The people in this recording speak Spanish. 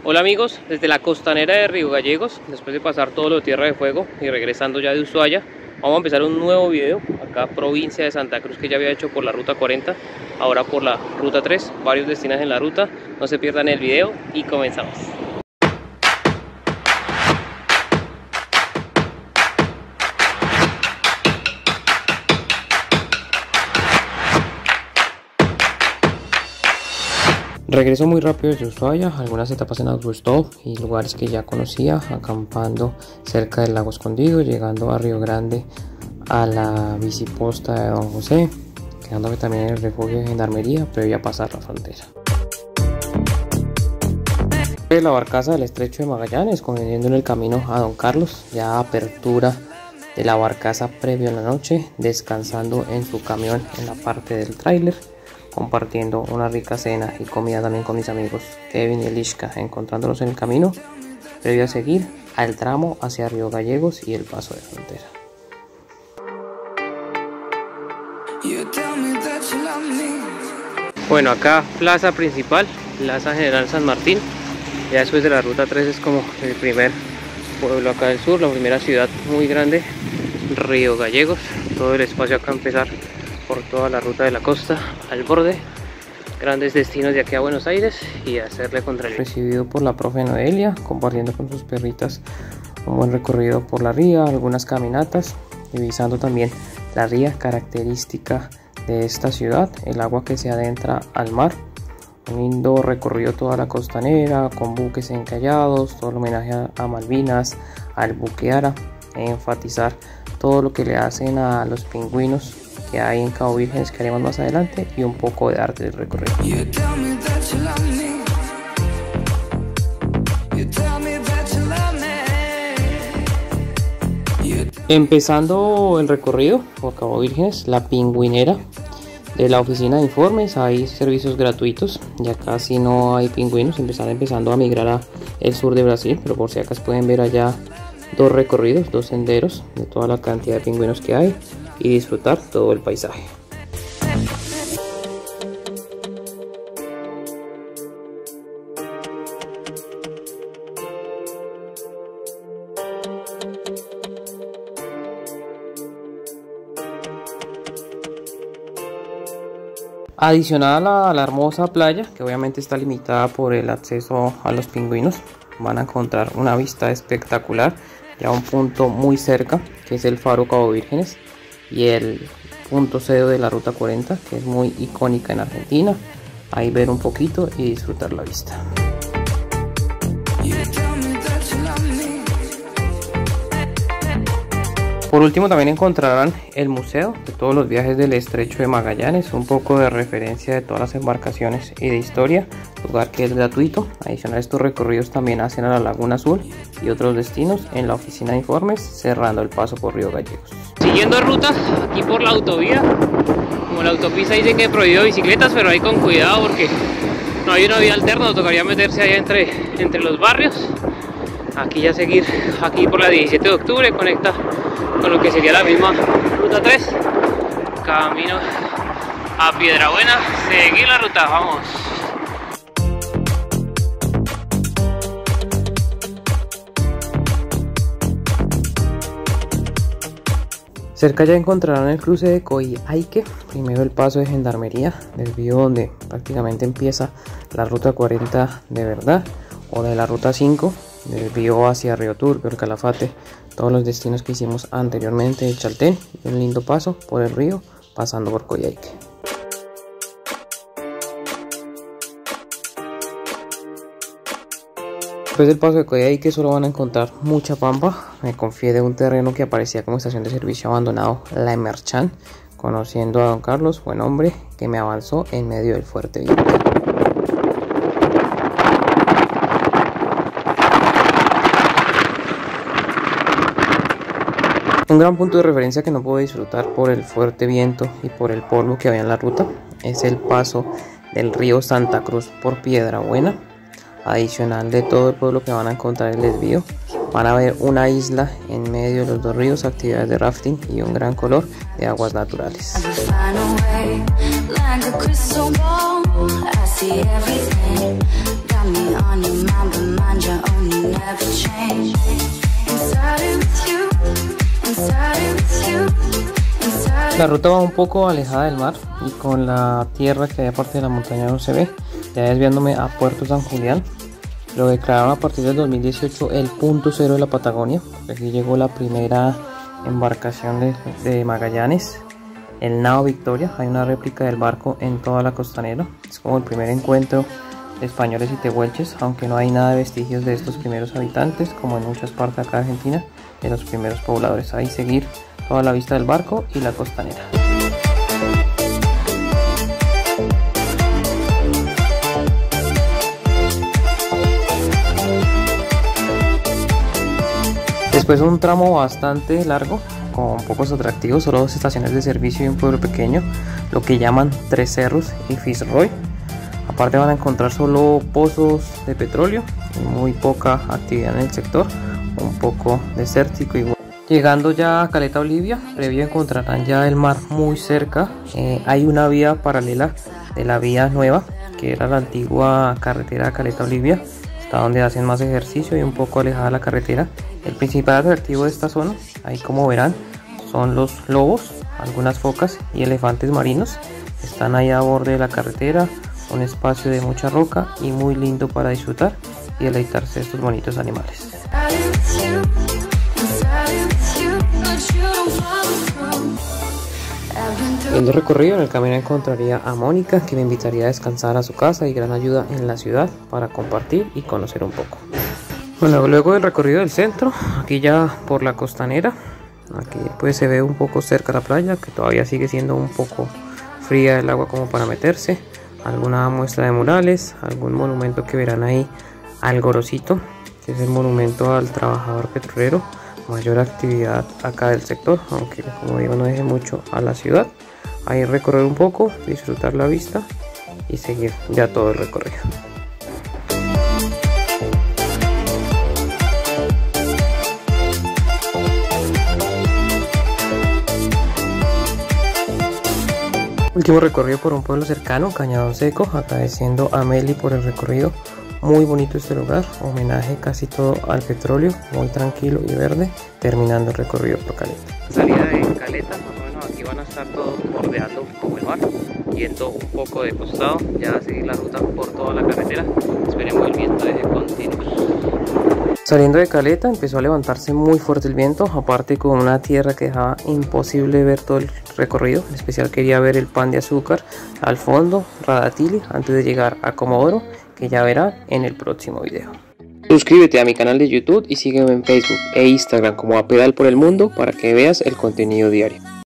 Hola amigos, desde la costanera de Río Gallegos, después de pasar todo lo de Tierra de Fuego y regresando ya de Ushuaia, vamos a empezar un nuevo video, acá provincia de Santa Cruz, que ya había hecho por la ruta 40, ahora por la ruta 3, varios destinos en la ruta. No se pierdan el video y comenzamos. Regreso muy rápido desde Ushuaia, algunas etapas en autostop y lugares que ya conocía, acampando cerca del lago Escondido, llegando a Río Grande a la biciposta de Don José, quedándome también en el refugio de Gendarmería previo a pasar la frontera. La barcaza del Estrecho de Magallanes, conociendo en el camino a Don Carlos, ya apertura de la barcaza previo a la noche, descansando en su camión en la parte del tráiler, compartiendo una rica cena y comida también con mis amigos Kevin y Elishka, encontrándolos en el camino previo a seguir al tramo hacia Río Gallegos y el paso de frontera. Bueno, acá plaza principal, Plaza General San Martín. Ya después de la ruta 3 es como el primer pueblo acá del sur, la primera ciudad muy grande, Río Gallegos. Todo el espacio acá a empezar por toda la ruta de la costa al borde, grandes destinos de aquí a Buenos Aires y hacerle contra el... Recibido por la profe Noelia, compartiendo con sus perritas un buen recorrido por la ría, algunas caminatas, divisando también la ría característica de esta ciudad, el agua que se adentra al mar. Un lindo recorrido toda la costanera con buques encallados, todo el homenaje a Malvinas, al buque Ara, enfatizar todo lo que le hacen a los pingüinos que hay en Cabo Vírgenes, que haremos más adelante, y un poco de arte del recorrido. Empezando el recorrido por Cabo Vírgenes, la pingüinera de la oficina de informes, hay servicios gratuitos, ya casi no hay pingüinos, empezando a migrar a el sur de Brasil, pero por si acaso pueden ver allá dos recorridos, dos senderos de toda la cantidad de pingüinos que hay y disfrutar todo el paisaje. Adicional a la hermosa playa, que obviamente está limitada por el acceso a los pingüinos, van a encontrar una vista espectacular, ya un punto muy cerca, que es el Faro Cabo Vírgenes, y el punto cero de la ruta 40, que es muy icónica en Argentina. Ahí ver un poquito y disfrutar la vista. Por último también encontrarán el museo de todos los viajes del Estrecho de Magallanes, un poco de referencia de todas las embarcaciones y de historia, lugar que es gratuito. Adicional a estos recorridos también hacen a la Laguna Azul y otros destinos en la oficina de informes, cerrando el paso por Río Gallegos. Siguiendo ruta aquí por la autovía, como la autopista dice que es prohibido bicicletas, pero ahí con cuidado porque no hay una vía alterna, nos tocaría meterse allá entre los barrios. Aquí ya seguir, aquí por la 17 de octubre, conecta con lo que sería la misma ruta 3, camino a Piedrabuena, seguir la ruta, vamos. Cerca ya encontrarán el cruce de Coyhaique, primero el paso de Gendarmería, desvío donde prácticamente empieza la ruta 40 de verdad, o de la ruta 5, desvío hacia Río Turbio, el Calafate, todos los destinos que hicimos anteriormente, el Chaltén, y un lindo paso por el río, pasando por Coyhaique. Después del paso de Coyhaique solo van a encontrar mucha pampa. Me confié de un terreno que aparecía como estación de servicio abandonado, La Emerchan, conociendo a Don Carlos, buen hombre, que me avanzó en medio del fuerte viento. Un gran punto de referencia que no puedo disfrutar por el fuerte viento y por el polvo que había en la ruta es el paso del río Santa Cruz por Piedrabuena. Adicional de todo el pueblo que van a encontrar el desvío, van a ver una isla en medio de los dos ríos, actividades de rafting y un gran color de aguas naturales. see everything. Got me on your mind, but my La ruta va un poco alejada del mar y con la tierra que hay aparte de la montaña no se ve, ya desviándome a Puerto San Julián. Lo declararon a partir del 2018 el punto cero de la Patagonia. Aquí llegó la primera embarcación de Magallanes, el Nao Victoria. Hay una réplica del barco en toda la costanera. Es como el primer encuentro de españoles y tehuelches, aunque no hay nada de vestigios de estos primeros habitantes, como en muchas partes acá de Argentina, de los primeros pobladores. Ahí seguir toda la vista del barco y la costanera. Después un tramo bastante largo, con pocos atractivos, solo 2 estaciones de servicio y un pueblo pequeño, lo que llaman Tres Cerros y Fitzroy. Aparte van a encontrar solo pozos de petróleo y muy poca actividad en el sector, un poco desértico igual. Llegando ya a Caleta Olivia, previo encontrarán ya el mar muy cerca. Hay una vía paralela de la vía nueva, que era la antigua carretera de Caleta Olivia, hasta donde hacen más ejercicio y un poco alejada la carretera. El principal atractivo de esta zona, ahí como verán, son los lobos, algunas focas y elefantes marinos. Están ahí a borde de la carretera, un espacio de mucha roca y muy lindo para disfrutar y deleitarse de estos bonitos animales. Viendo el recorrido, en el camino encontraría a Mónica, que me invitaría a descansar a su casa y gran ayuda en la ciudad para compartir y conocer un poco. Bueno, luego del recorrido del centro, aquí ya por la costanera, aquí pues se ve un poco cerca la playa, que todavía sigue siendo un poco fría el agua como para meterse. Alguna muestra de murales, algún monumento que verán ahí al Gorosito, que es el monumento al trabajador petrolero. Mayor actividad acá del sector, aunque como digo no deje mucho a la ciudad. Ahí recorrer un poco, disfrutar la vista y seguir ya todo el recorrido. Último recorrido por un pueblo cercano, Cañadón Seco, agradeciendo a Meli por el recorrido. Muy bonito este lugar, homenaje casi todo al petróleo, muy tranquilo y verde, terminando el recorrido por Caleta. Salida de Caleta, más o menos aquí van a estar todos bordeando un poco el mar, yendo un poco de costado, ya a seguir la ruta por toda la carretera. Esperemos el viento deje continuo. Saliendo de Caleta empezó a levantarse muy fuerte el viento, aparte con una tierra que dejaba imposible ver todo el recorrido. En especial quería ver el Pan de Azúcar al fondo, Radatili, antes de llegar a Comodoro, que ya verán en el próximo video. Suscríbete a mi canal de YouTube y sígueme en Facebook e Instagram como A Pedal por el Mundo para que veas el contenido diario.